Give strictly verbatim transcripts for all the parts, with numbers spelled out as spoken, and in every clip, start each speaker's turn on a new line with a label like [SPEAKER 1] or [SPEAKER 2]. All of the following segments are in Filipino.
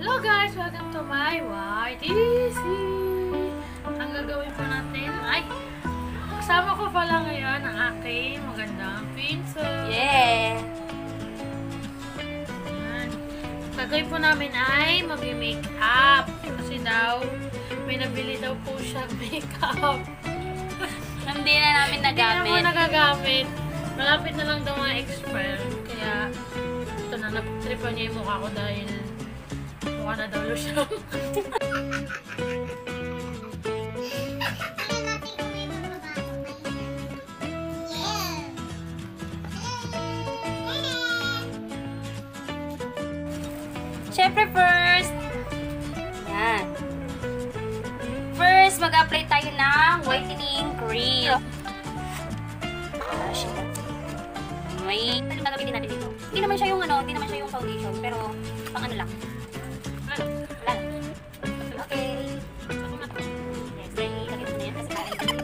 [SPEAKER 1] Hello guys! Welcome to my Y T C! Ang gagawin po natin ay kasama ko pala ngayon ang aking magandang pinsan.
[SPEAKER 2] Yeah!
[SPEAKER 1] Ayan. Gagawin po namin ay mag-makeup. Kasi daw, may nabili daw po siya makeup.
[SPEAKER 2] Hindi na namin nagamit.
[SPEAKER 1] Hindi na po nagagamit. Malapit na lang daw mga expire. Kaya, ito na, napagtripan niya yung mukha ko dahil mukha na daw siya.
[SPEAKER 2] Siyempre first, yan. First, mag-apply tayo ng whitening cream. May, ano gagawin natin dito? Hindi naman siya yung ano, hindi naman siya yung foundation, pero pang ano lang. Wala lang. Okay. Yes, then ilagay mo na yan kasi parang ito.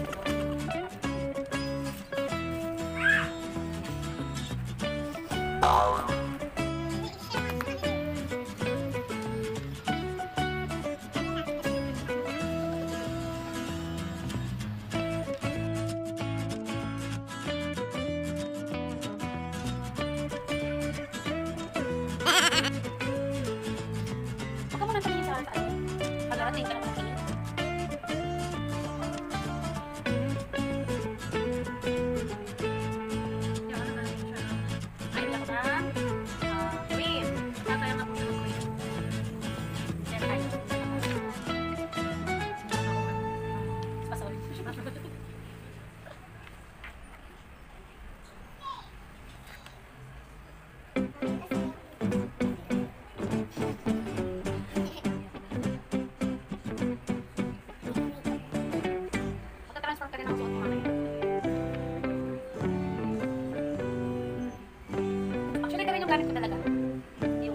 [SPEAKER 2] Huwag ka muna tingin sa akin. Pag-arating ka naman tingin. Ayun lang na. Ah, cream. Tatayan na po siya ng cream. Then, ayun. Pasok. Magka-transfer ka rin ang suot mo mamaya. Actually, gawin yung gamit ko talaga. Yung...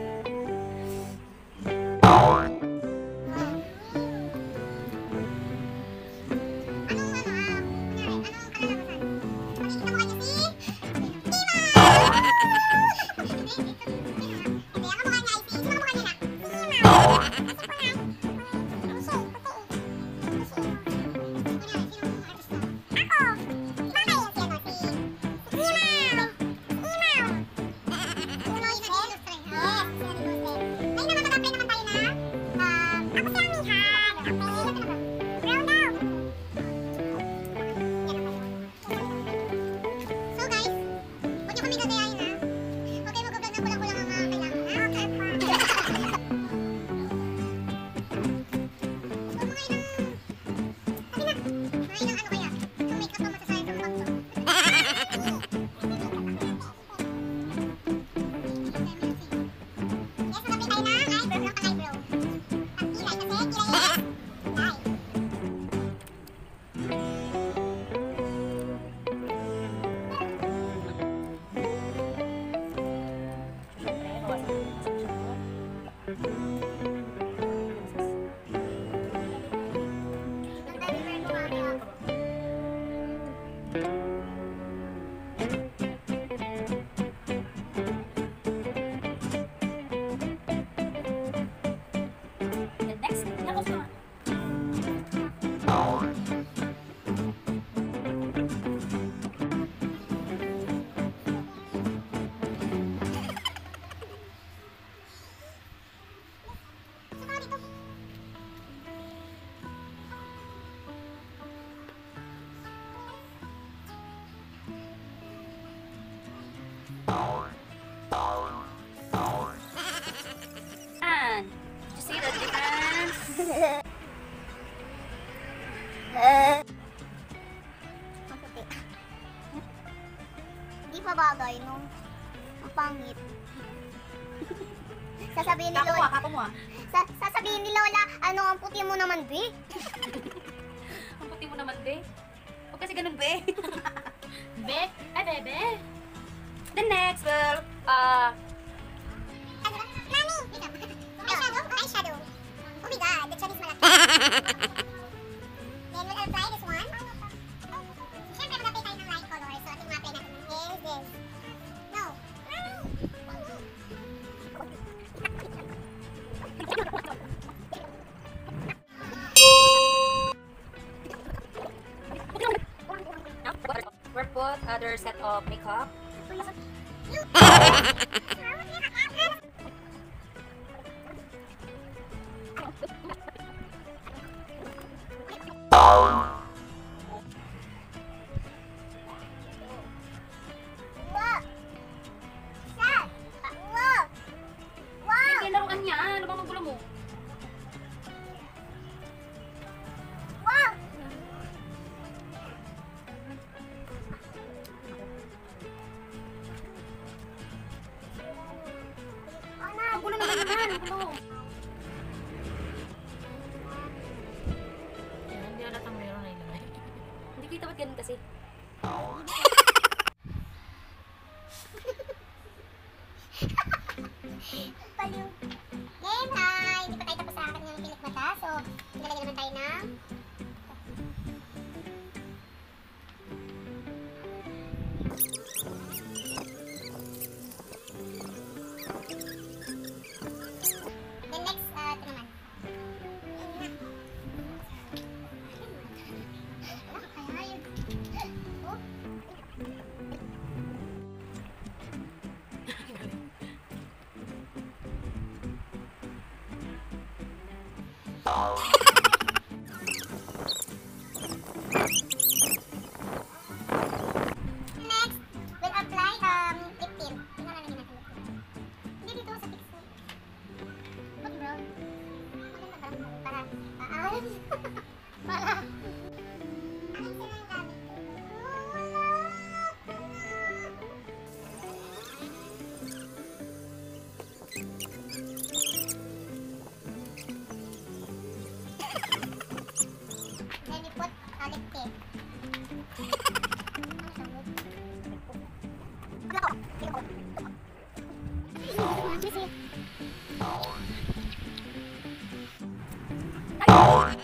[SPEAKER 2] Next, tapos naman. And, you see the difference?
[SPEAKER 3] Ang puti. Di pa bagay nung ang pangit. Sasabihin ni
[SPEAKER 2] Kako mo
[SPEAKER 3] Lola,
[SPEAKER 2] ah, kako mo ah.
[SPEAKER 3] sa, sasabihin ni Lola, ano ang puti mo naman, Bi?
[SPEAKER 2] Ang puti mo naman, be. Huwag kasi ganun, be.
[SPEAKER 1] Be? Ay, bebe!
[SPEAKER 2] The next, well, uh,
[SPEAKER 3] Mami! Eyeshadow? Eyeshadow. Oh my god, the Chinese malaki. Then we'll apply this one. Siyempre, mag-apply tayo ng light color. So, ating ma-apply natin is this. No.
[SPEAKER 2] other set of makeup. Hindi, laruan niya. Ano bang magulo mo? Magulo naman naman. Magulo.
[SPEAKER 1] Yan, hindi alatang meron na ilagay.
[SPEAKER 2] Hindi kita ba't ganun kasi?
[SPEAKER 3] Paliw. Game time! Hindi pa tayo tapos sa akin ng pilik mata. So, nilalagyan naman tayo ng... Then next, uh, ito naman. Ano kaya yun? Oh. Next, we'll apply um lip tint. Tingnan natin natin lip tint. Hindi dito sa pixie. Pag brown. Maganda parang para ah para. Ano yung gamit ko? Then we put a lip tint. Ano siya?